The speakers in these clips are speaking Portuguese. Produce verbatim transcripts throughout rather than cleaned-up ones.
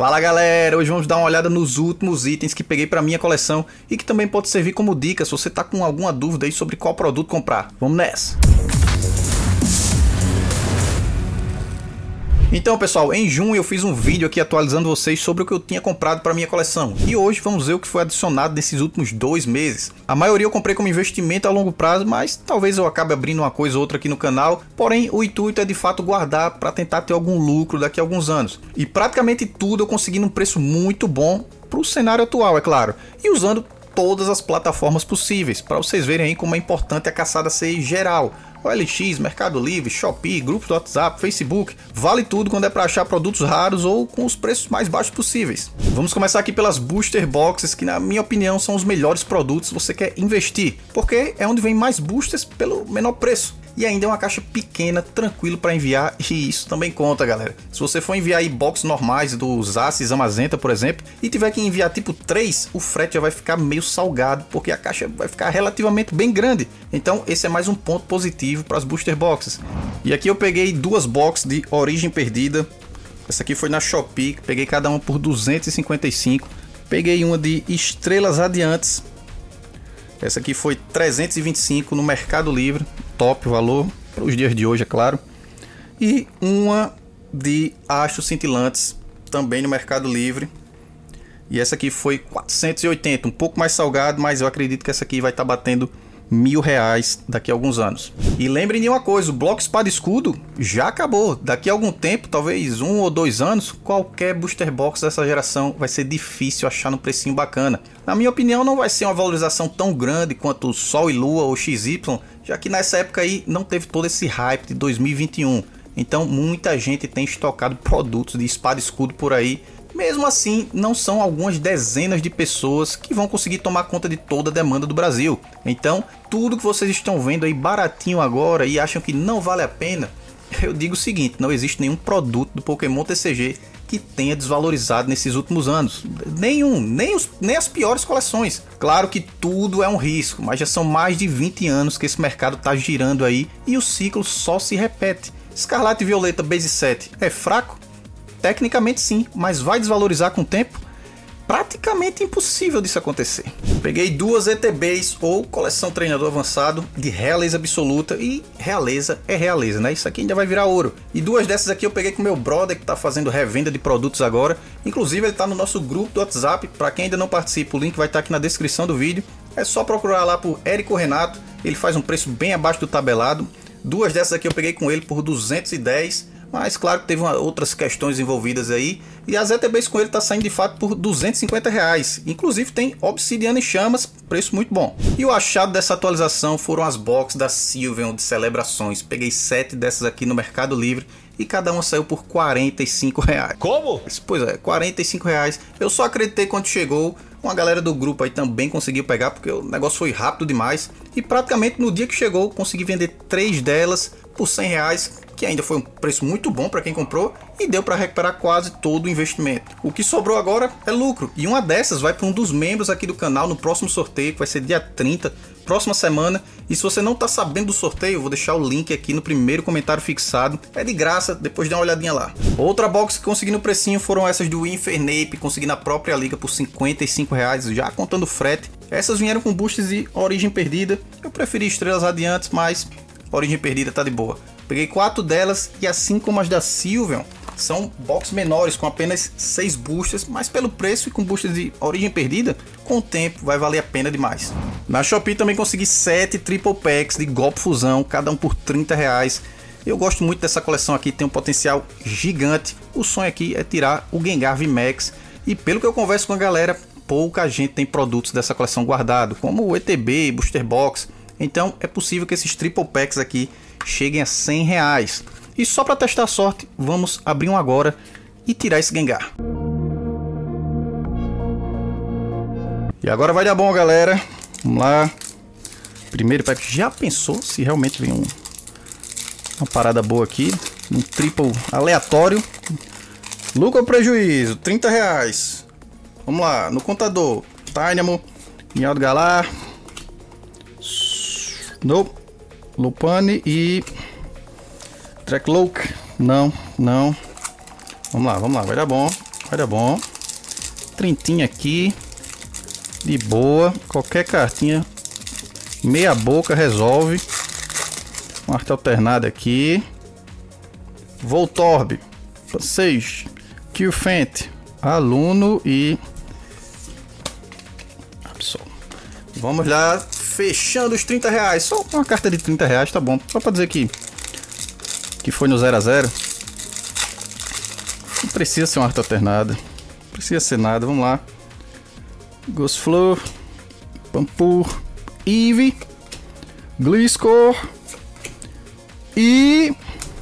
Fala galera, hoje vamos dar uma olhada nos últimos itens que peguei para minha coleção e que também pode servir como dica se você tá com alguma dúvida aí sobre qual produto comprar. Vamos nessa! Então pessoal, em junho eu fiz um vídeo aqui atualizando vocês sobre o que eu tinha comprado para minha coleção. E hoje vamos ver o que foi adicionado nesses últimos dois meses. A maioria eu comprei como investimento a longo prazo, mas talvez eu acabe abrindo uma coisa ou outra aqui no canal. Porém, o intuito é de fato guardar para tentar ter algum lucro daqui a alguns anos. E praticamente tudo eu consegui num preço muito bom para o cenário atual, é claro. E usando todas as plataformas possíveis, para vocês verem aí como é importante a caçada ser geral. O L X, Mercado Livre, Shopee, grupos do WhatsApp, Facebook, vale tudo quando é para achar produtos raros ou com os preços mais baixos possíveis. Vamos começar aqui pelas Booster Boxes, que na minha opinião são os melhores produtos se você quer investir, porque é onde vem mais boosters pelo menor preço. E ainda é uma caixa pequena, tranquilo para enviar, e isso também conta, galera. Se você for enviar aí boxes normais dos Aces Amazenta, por exemplo, e tiver que enviar tipo três, o frete já vai ficar meio salgado, porque a caixa vai ficar relativamente bem grande. Então esse é mais um ponto positivo para as Booster Boxes. E aqui eu peguei duas boxes de Origem Perdida. Essa aqui foi na Shopee, peguei cada uma por duzentos e cinquenta e cinco. Peguei uma de Estrelas Radiantes. Essa aqui foi trezentos e vinte e cinco no Mercado Livre, top valor para os dias de hoje, é claro. E uma de Astros Cintilantes, também no Mercado Livre. E essa aqui foi quatrocentos e oitenta, um pouco mais salgado, mas eu acredito que essa aqui vai estar batendo mil reais daqui a alguns anos. E lembrem de uma coisa, o bloco Espada e Escudo já acabou. Daqui a algum tempo, talvez um ou dois anos, qualquer Booster Box dessa geração vai ser difícil achar no precinho bacana. Na minha opinião, não vai ser uma valorização tão grande quanto Sol e Lua ou X Y, já que nessa época aí não teve todo esse hype de dois mil e vinte e um. Então muita gente tem estocado produtos de Espada e Escudo por aí. Mesmo assim, não são algumas dezenas de pessoas que vão conseguir tomar conta de toda a demanda do Brasil. Então, tudo que vocês estão vendo aí baratinho agora e acham que não vale a pena, eu digo o seguinte, não existe nenhum produto do Pokémon T C G que tenha desvalorizado nesses últimos anos. Nenhum, nem, os, nem as piores coleções. Claro que tudo é um risco, mas já são mais de vinte anos que esse mercado está girando aí e o ciclo só se repete. Escarlate e Violeta Base sete é fraco? Tecnicamente sim, mas vai desvalorizar com o tempo? Praticamente impossível disso acontecer. Peguei duas E T Bs ou Coleção Treinador Avançado de Realeza Absoluta, e realeza é realeza, né? Isso aqui ainda vai virar ouro. E duas dessas aqui eu peguei com meu brother que tá fazendo revenda de produtos agora. Inclusive ele tá no nosso grupo do WhatsApp, para quem ainda não participa, o link vai estar aqui na descrição do vídeo. É só procurar lá por Érico Renato, ele faz um preço bem abaixo do tabelado. Duas dessas aqui eu peguei com ele por duzentos e dez. Mas claro que teve uma, outras questões envolvidas aí. E as E T Bs com ele tá saindo de fato por duzentos e cinquenta reais. Inclusive tem Obsidiana em Chamas, preço muito bom. E o achado dessa atualização foram as boxes da Sylveon de celebrações. Peguei sete dessas aqui no Mercado Livre e cada uma saiu por quarenta e cinco reais. Como? Pois é, quarenta e cinco reais. Eu só acreditei quando chegou. Uma galera do grupo aí também conseguiu pegar, porque o negócio foi rápido demais. E praticamente no dia que chegou, consegui vender três delas por cem reais, que ainda foi um preço muito bom para quem comprou, e deu para recuperar quase todo o investimento. O que sobrou agora é lucro, e uma dessas vai para um dos membros aqui do canal no próximo sorteio, que vai ser dia trinta, próxima semana. E se você não está sabendo do sorteio, eu vou deixar o link aqui no primeiro comentário fixado. É de graça, depois dá uma olhadinha lá. Outra box que consegui no precinho foram essas do Infernape, consegui na própria liga por cinquenta e cinco reais, já contando frete. Essas vieram com boosters de Origem Perdida, eu preferi Estrelas Radiantes, mas Origem Perdida tá de boa. Peguei quatro delas e assim como as da Sylveon, são boxes menores com apenas seis boosters, mas pelo preço e com boosters de Origem Perdida, com o tempo vai valer a pena demais. Na Shopee também consegui sete Triple Packs de Golpe Fusão, cada um por trinta reais. Eu gosto muito dessa coleção aqui, tem um potencial gigante. O sonho aqui é tirar o Gengar V MAX, e pelo que eu converso com a galera, pouca gente tem produtos dessa coleção guardado, como o E T B, Booster Box. Então é possível que esses Triple Packs aqui cheguem a cem reais. E só para testar a sorte, vamos abrir um agora e tirar esse Gengar. E agora vai dar bom, galera. Vamos lá. Primeiro pack. Já pensou se realmente vem um, uma parada boa aqui? Um triple aleatório. Lucro ou prejuízo? trinta reais. Vamos lá, no contador. Dynamo, Minhado Galar, Nope, Lupane e Trekloak. Não, não. Vamos lá, vamos lá, vai dar bom. Olha bom. Trintinha aqui. De boa. Qualquer cartinha. Meia boca resolve. Uma arte alternada aqui. Voltorb. Passage. Qfent. Aluno e... Absol. Vamos lá. Fechando os trinta reais. Só uma carta de trinta reais, tá bom. Só pra dizer que... Que foi no zero a zero. Não precisa ser uma arte alternada. Não precisa ser nada. Vamos lá. Gosflor. Pampur. Eevee. Gliscor. E...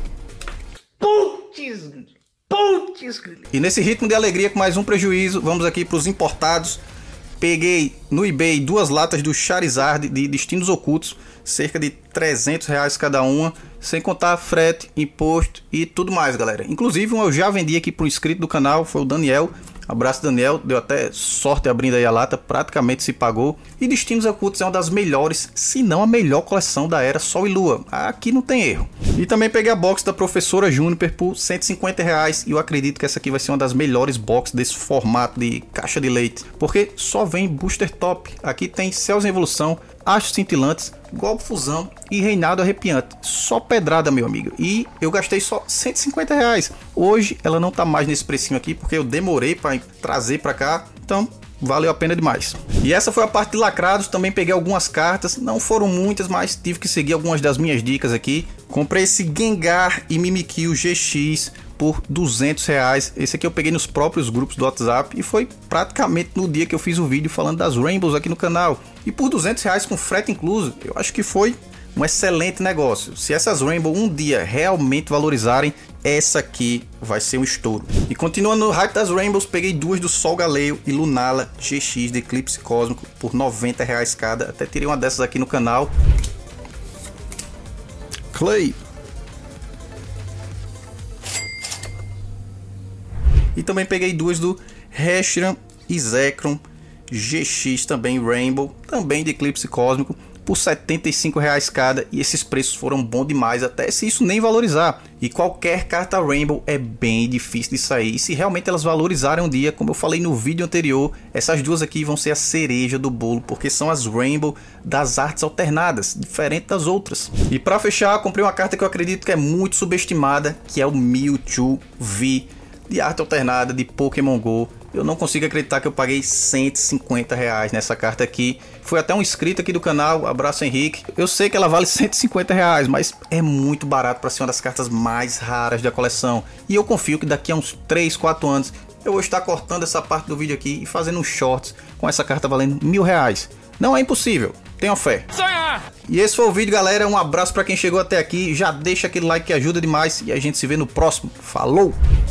Putz! Putz! E nesse ritmo de alegria com mais um prejuízo, vamos aqui para os importados. Peguei no eBay duas latas do Charizard de Destinos Ocultos, cerca de trezentos reais cada uma, sem contar frete, imposto e tudo mais, galera. Inclusive, um eu já vendi aqui para um inscrito do canal, foi o Daniel. Abraço, Daniel, deu até sorte abrindo aí a lata, praticamente se pagou. E Destinos Ocultos é uma das melhores, se não a melhor coleção da era Sol e Lua. Aqui não tem erro. E também peguei a box da Professora Juniper por cento e cinquenta reais. E eu acredito que essa aqui vai ser uma das melhores boxes desse formato de caixa de leite. Porque só vem booster top. Aqui tem Céus em Evolução, Astros Cintilantes, Golpe Fusão e Reinado Arrepiante. Só pedrada, meu amigo. E eu gastei só cento e cinquenta reais. Hoje ela não tá mais nesse precinho aqui, porque eu demorei para trazer para cá. Então valeu a pena demais. E essa foi a parte de lacrados. Também peguei algumas cartas. Não foram muitas, mas tive que seguir algumas das minhas dicas aqui. Comprei esse Gengar e Mimikyu G X por duzentos reais. Esse aqui eu peguei nos próprios grupos do WhatsApp e foi praticamente no dia que eu fiz o vídeo falando das Rainbows aqui no canal. E por duzentos reais com frete incluso, eu acho que foi um excelente negócio. Se essas Rainbow um dia realmente valorizarem, essa aqui vai ser um estouro. E continuando no hype das Rainbows, peguei duas do Sol Galeio e Lunala G X de Eclipse Cósmico por noventa reais cada. Até tirei uma dessas aqui no canal. Clay. E também peguei duas do Reshiram e Zekrom G X também Rainbow, também de Eclipse Cósmico, por setenta e cinco reais cada. E esses preços foram bons demais, até se isso nem valorizar. E qualquer carta Rainbow é bem difícil de sair. E se realmente elas valorizarem um dia, como eu falei no vídeo anterior, essas duas aqui vão ser a cereja do bolo, porque são as Rainbow das artes alternadas, diferente das outras. E para fechar, comprei uma carta que eu acredito que é muito subestimada, que é o Mewtwo V de arte alternada de Pokémon Go. Eu não consigo acreditar que eu paguei cento e cinquenta reais nessa carta aqui. Foi até um inscrito aqui do canal, abraço Henrique. Eu sei que ela vale cento e cinquenta reais, mas é muito barato para ser uma das cartas mais raras da coleção. E eu confio que daqui a uns três, quatro anos eu vou estar cortando essa parte do vídeo aqui e fazendo um shorts com essa carta valendo mil reais. Não é impossível, tenham fé. Sonhar! E esse foi o vídeo, galera. Um abraço para quem chegou até aqui. Já deixa aquele like que ajuda demais e a gente se vê no próximo. Falou!